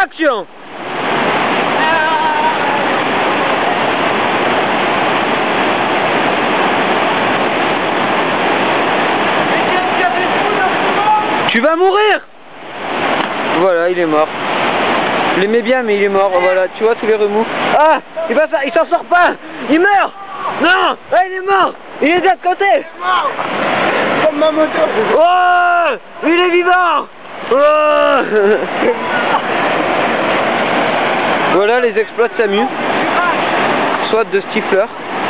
Action! Tu vas mourir! Voilà, il est mort. Je l'aimais bien, mais il est mort. Voilà, tu vois tous les remous. Ah! Il s'en sort pas! Il meurt! Non! Ah, il est mort! Il est de l'autre côté! Il est mort! Comme ma moto! Oh! Il est vivant! Oh! Voilà les exploits de Samu. Soit de Stifler.